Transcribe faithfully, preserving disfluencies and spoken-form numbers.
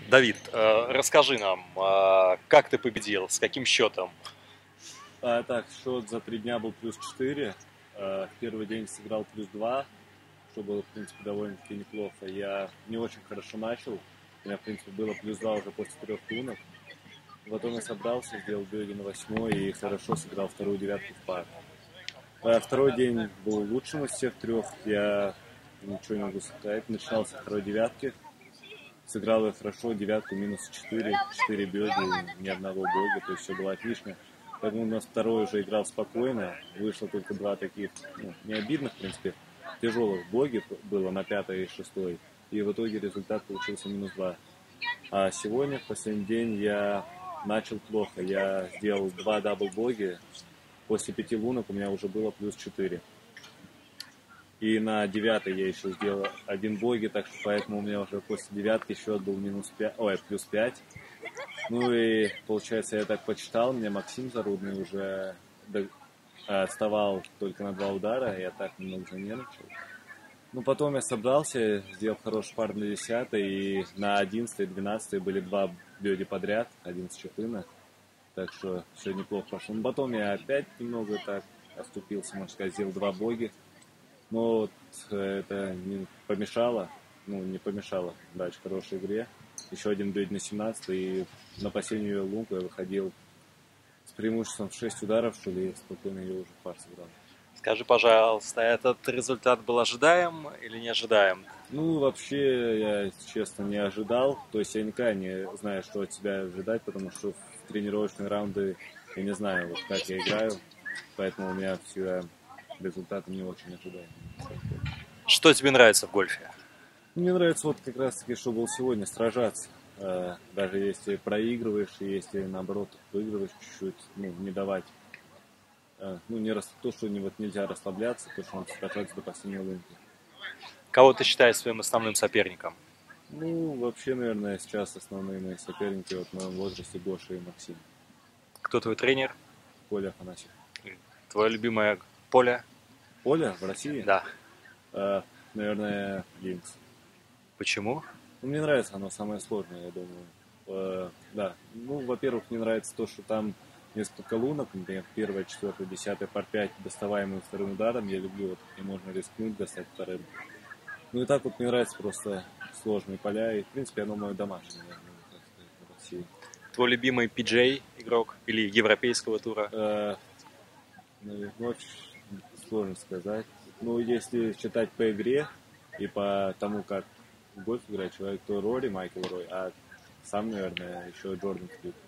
Давид, э, расскажи нам, э, как ты победил, с каким счетом? А, так, счет за три дня был плюс четыре. А, в первый день сыграл плюс два, что было, в принципе, довольно-таки неплохо. Я не очень хорошо начал. У меня, в принципе, было плюс два уже после трех лунок. Потом я собрался, сделал бёги на восьмой и хорошо сыграл вторую девятку в пар. А, второй день был лучшим из всех трех. Я ничего не могу сказать. Начинал со второй девятки. Сыграл я хорошо, девятку минус четыре, четыре бёги, ни одного бога, то есть все было отлично. Поэтому у нас второй уже играл спокойно, вышло только два таких, ну, не обидных, в принципе, тяжелых боги было на пятой и шестой, и в итоге результат получился минус два. А сегодня, в последний день, я начал плохо, я сделал два дабл-боги, после пяти лунок у меня уже было плюс четыре. И на девятой я еще сделал один боги, так что поэтому у меня уже после девятки счет был минус пять, ой, плюс пять. Ну и получается я так почитал, мне Максим Зарудный уже отставал только на два удара, я так немного занервничал. Ну потом я собрался, сделал хороший пар на десятой, и на одиннадцатой и двенадцатой были два бёги подряд, одиннадцать чупына. Так что все неплохо прошло. Но потом я опять немного так оступился, можно сказать, сделал два боги. Но вот это не помешало, ну не помешало дальше хорошей игре. Еще один бьет на семнадцатой, и на последнюю лунку я выходил с преимуществом в шесть ударов, что ли, и спокойно ее уже в пар сыграл. Скажи, пожалуйста, этот результат был ожидаем или не ожидаем? Ну, вообще, я, честно, не ожидал. То есть я никогда не знаю, что от себя ожидать, потому что в тренировочные раунды я не знаю, вот как я играю. Поэтому у меня всегда результаты не очень ожидаемые. Что тебе нравится в гольфе? Мне нравится вот как раз таки, что был сегодня, сражаться. Даже если проигрываешь, и если наоборот выигрываешь чуть-чуть, ну, не давать. Ну, не рас... то, что не, вот, нельзя расслабляться, то, что надо сражаться до последней лунки. Кого ты считаешь своим основным соперником? Ну, вообще, наверное, сейчас основные мои соперники вот, в моем возрасте Гоша и Максим. Кто твой тренер? Коля Афанасьев. Твое любимое поле? Поля в России? Да. А, наверное, Линкс. Почему? Ну, мне нравится оно, самое сложное, я думаю. А, да. Ну, во-первых, мне нравится то, что там несколько лунок, например, первая, четвертая, десятая, пар пять, доставаемые вторым ударом. Я люблю, вот, и можно рискнуть достать вторым. Ну и так вот мне нравятся просто сложные поля, и в принципе оно мое домашнее, наверное, так сказать, в России. Твой любимый пи джи эй игрок или европейского тура? Э, ну, очень сложно сказать. Ну, если считать по игре и по тому, как в гольф играет человек, то Рори, Майкл Рой, а сам, наверное, еще Джордан Спит.